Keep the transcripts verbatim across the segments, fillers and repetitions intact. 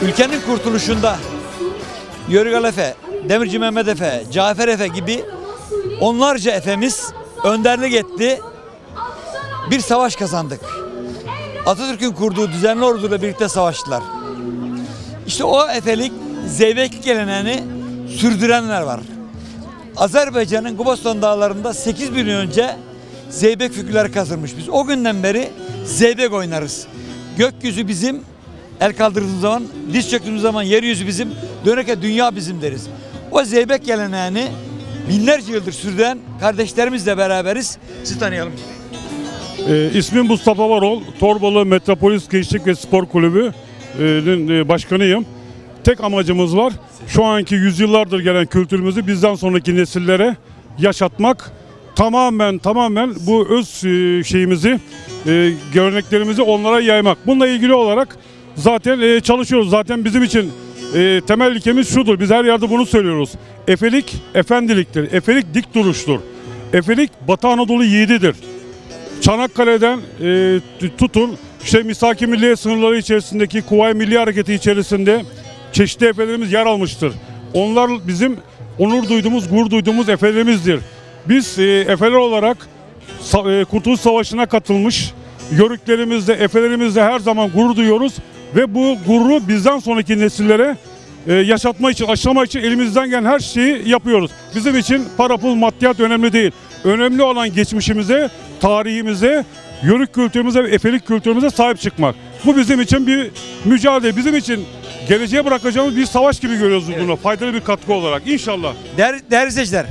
ülkenin kurtuluşunda Yörügal Efe, Demirci Mehmet Efe, Cafer Efe gibi onlarca efemiz önderlik etti. Bir savaş kazandık. Atatürk'ün kurduğu düzenli orduyla birlikte savaştılar. İşte o efelik, zeybeklik geleneğini sürdürenler var. Azerbaycan'ın Gubaston dağlarında sekiz bin yıl önce zeybek figürleri kazılmış. Biz o günden beri zeybek oynarız. Gökyüzü bizim, el kaldırdığımız zaman, diz çöktüğümüz zaman yeryüzü bizim, dönerken dünya bizim deriz. O zeybek geleneğini binlerce yıldır sürdüren kardeşlerimizle beraberiz. Sizi tanıyalım. Ee, ismim Mustafa Varol, Torbalı Metropolis Gençlik ve Spor Kulübü'nün başkanıyım. Tek amacımız var, şu anki yüzyıllardır gelen kültürümüzü bizden sonraki nesillere yaşatmak. Tamamen tamamen bu öz şeyimizi, e, göreneklerimizi onlara yaymak. Bununla ilgili olarak zaten e, çalışıyoruz. Zaten bizim için e, temel ilkemiz şudur, biz her yerde bunu söylüyoruz. Efelik efendiliktir, efelik dik duruştur. Efelik Batı Anadolu yiğididir. Çanakkale'den e, tutun, işte Misaki Milliye sınırları içerisindeki Kuvayi Milli Hareketi içerisinde çeşitli efelerimiz yer almıştır. Onlar bizim onur duyduğumuz, gurur duyduğumuz efelerimizdir. Biz e, efeler olarak e, Kurtuluş Savaşı'na katılmış yörüklerimizle, efelerimizle her zaman gurur duyuyoruz ve bu gururu bizden sonraki nesillere e, yaşatma için, aşılama için elimizden gelen her şeyi yapıyoruz. Bizim için para, pul, maddiyat önemli değil. Önemli olan geçmişimize, tarihimize, yörük kültürümüze ve efelik kültürümüze sahip çıkmak. Bu bizim için bir mücadele, bizim için geleceğe bırakacağımız bir savaş gibi görüyoruz bunu, evet. Faydalı bir katkı olarak inşallah. Değerli, değerli izleyiciler,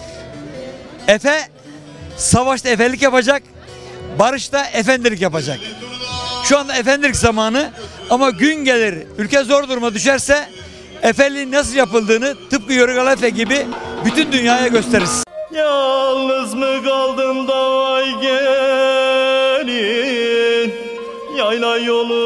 Efe savaşta efelik yapacak, barışta efendilik yapacak. Şu anda efendilik zamanı ama gün gelir ülke zor duruma düşerse efeliğin nasıl yapıldığını tıpkı Yörügal Efe gibi bütün dünyaya gösteririz. Yalnız mı kaldım da vay gelin, yayla yolu